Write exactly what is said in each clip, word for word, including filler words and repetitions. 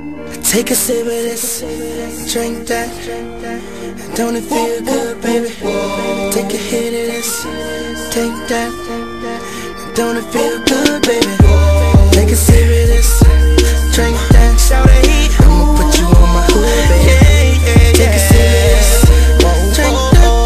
Take a sip of this, drink that. Don't it feel good, baby? Take a hit of this, take that. Don't it feel good, baby? Take a sip of this, drink that. Shout it, I'ma put you on my hood, baby. Take a sip of this, drink that.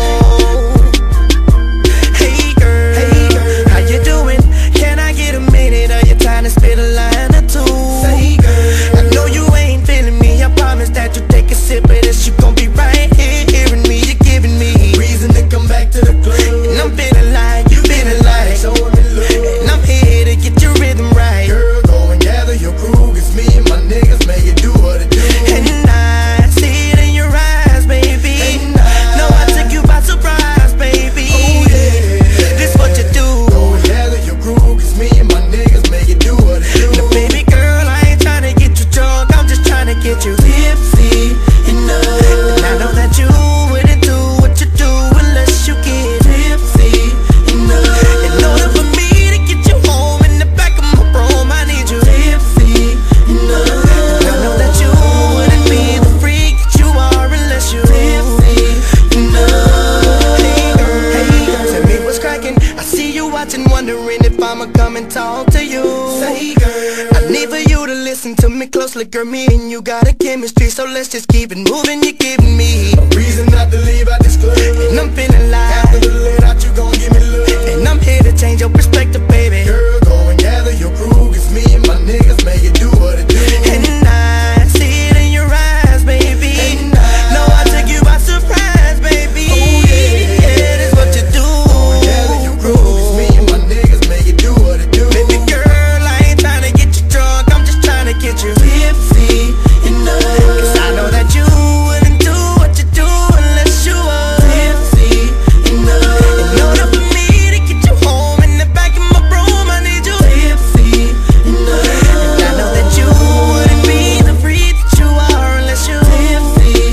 Hey girl, how you doing? Can I get a minute of your time to spit a line or two? I know you ain't feeling me. I promise that you take a sip of this, you gon' be right here hearing me. You're giving me reason to come back to the club, and I'm feeling like you feeling like showing me love, and I'm here to get your rhythm right. Girl, go and gather your crew, it's me and my niggas, make it do what it do. And I see it in your eyes, baby. No, I took you by surprise, baby. Oh yeah, this what you do. Go and gather your crew, it's me and my niggas, make it do what it do. Now baby girl, I ain't tryna get you drunk, I'm just tryna get you tipsy enough. And I know that you wouldn't do what you do unless you get tipsy enough. In order for me to get you home in the back of my room, I need you tipsy enough. And I know that you wouldn't be the freak that you are unless you tipsy enough. Hey girl, hey girl, tell me what's cracking. I see you watching, wondering if I'ma come and talk to you. Say girl, I need for you to listen to me closely, girl. Me and you got a chemistry, so let's just keep it moving. You're giving me a reason not to leave out this club, and I'm feeling like after the let out you gon' give me love, and I'm here to change your perspective, baby. Girl, go and gather your crew, it's me and my niggas, make it do what it do. And I see it in your eyes, baby. And I know I took you by surprise, baby. Oh yeah, yeah, that's what you do. Go and gather your crew, it's me and my niggas, make it do what it do. Baby girl, I ain't tryna get you drunk, I'm just tryna get you tipsy enough. Cause I know that you wouldn't do what you do unless you were tipsy enough. In order for me to get you home in the back of my room, I need you tipsy enough. And I know that you wouldn't be the freak that you are unless you're tipsy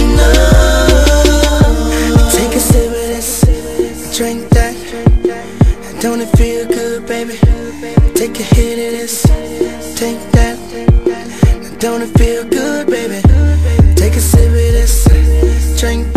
enough. Take a sip of this, drink that. Don't it feel good, baby? Take a hit of this, take that. Don't it feel good, baby? Take a sip of this, drink